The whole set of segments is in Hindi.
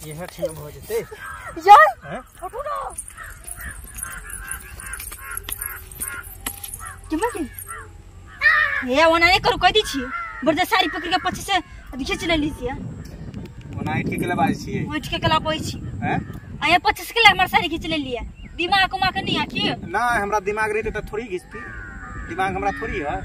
ये है ठीक हो जते यार हैं हटो ना के ये ओना ने करू कह दी छी बड़े साड़ी पकड़ के पछे से खींच ले लीजिए ओना इठ के लबाई छी उठ के कला पई छी हैं आया 25 के हमार साड़ी खींच ले लिए दिमाग को माके नहीं आकी ना हमरा दिमाग रहते त थोड़ी घिचती दिमाग हमरा थोड़ी है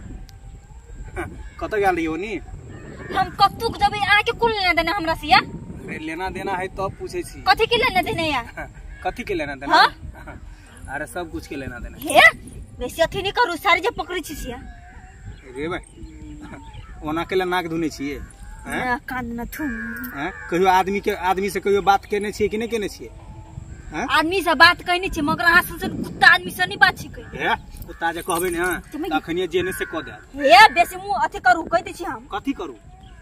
कत गेल रही ओनी हम कत्तुक जब आके कुल लेना देना हमरा से या लेना देना है तब पूछे छी कथि के लेना देना या कथि के लेना देना अरे सब कुछ के लेना देना हे वैसे अथी नहीं करू सारी जे पकड़ी छी सिया रे भाई ओना के ले नाक धुने छिए हैं कान न थू हैं कहियो आदमी से कहियो बात केने छिए कि नहीं केने छिए हैं आदमी से बात कहनी छी मगर अहाँ से कुत्ता आदमी से नहीं बात छी कह हे कुत्ता जे कहबे न तखनिए जेने से क दे हे बेसी मु अथी करू कह दै छी हम कथि करू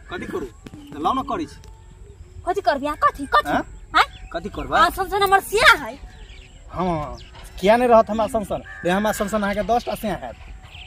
त लाउ न करै छी कथि करबिया कथि हैं कथि करबा आ संसन हमर सिया है हां किया नहीं रहत हमरा संसन रे हमरा संसन आके 10 टा से है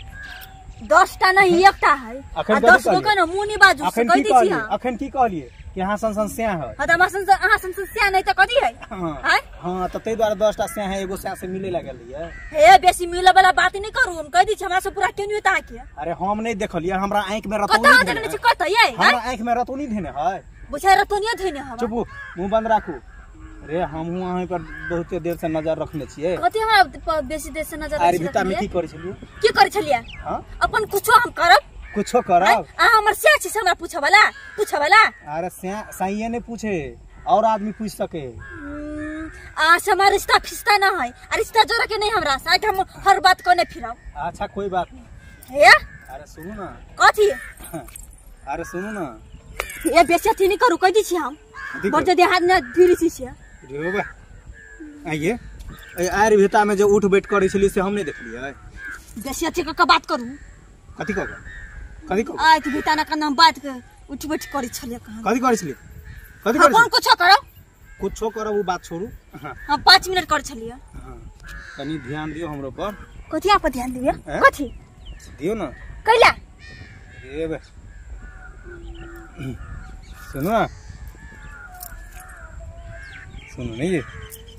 10 टा नहीं एकटा है आ 10 गो के न मुनी बाजू से कह दी छी हम अखन की कहलिए कि हां संसन से है ह त हमरा संसन अहाँ संसन सिया नहीं त कथि है हैं हां त तै द्वारा 10 टा से है एगो से मिले लागल है हे बेसी मिले वाला बात नहीं करू हम कह दी छी हमरा से पूरा केनियो ता के अरे हम नहीं देखलिए हमरा आंख में रतौनी कता देखने छी कत ये हमरा आंख में रतौनी धेने है बुझा रतौनी धेने हम चुप मुंह बंद राखू रे हमहु अहाँ पर बहुत देर से नजर रखने छिए कथि हमरा बेसी देर से नजर अरे भीतर में की करे छलिए की करे छलिए हां अपन कुछो हम करब कुछो करब आ हमर से छी हमरा पूछे वाला अरे साईये ने पूछे और आदमी पूछ सके आ हमारा रिश्ता फिस्ता ना है आ रिश्ता जोड़ा के नहीं हमरा साथ हम हर बात कोने फिराव अच्छा कोई बात नहीं हे अरे सुनो ना कथि अरे सुनो ना ये बेसी अथी नहीं करू कह दी छी हम बड़ जदे हाथ न धीरे छी रे बा आइए ए आर भीता में जो उठ बैठ करे छली से हम नहीं देखलिए बेसी अथी के बात करू कथि कहबो आ कि भीता ना का नाम बात के उठ बैठ करे छले कहां कथि करे छली कथि करे कौन कुछो करो वो बात छोड़ू हम 5 मिनट कर छलिए तनी ध्यान दियो हमरो पर कथि आप ध्यान दियो कथि दियो ना कैला ए बे सुनो नहीं ये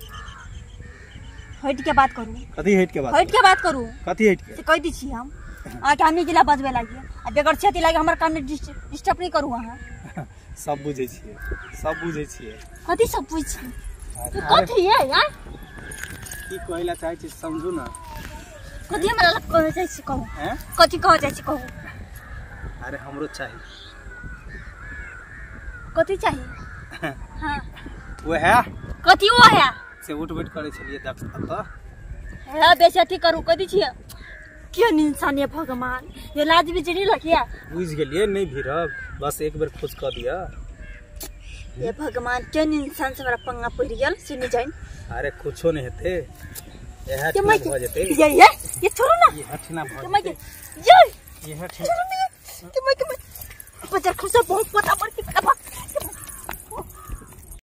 हट के बात करू कथि हट के बात करू कथि हट के कह दी छी हम आ के हमनी जिला बजबे लागिए आ बेगर छेती लागे हमर काम में डिस्टर्ब नहीं करू अहाँ सब बुझे छिए कथि सब बुझ छी कथि है यार की कहला चाहे छी समझू ना कथि हमरा लग कह जाय छी कहू हैं कथि कह जाय छी कहू अरे हमरो चाहिए कथि चाहिए हां वो है कथि वो है से उठ बैठ करे छलिए देख त हे बेसी अथी करू कथि छिए केन इंसान है भगवान ये लाज भी जड़ी लखिया बुझ गेलिए नहीं भीरब बस एक बार खुश कर दिया ये भगवान केन इंसान से हमरा पंगा पड़ गेल सुनि जाइन अरे कुछो नहीं हेते एहा ठीक भ जते ये छोड़ो ना ये हठना भ जते ये हठ छोड़ो ना के मैं बजार खुश बहुत पता पड़ के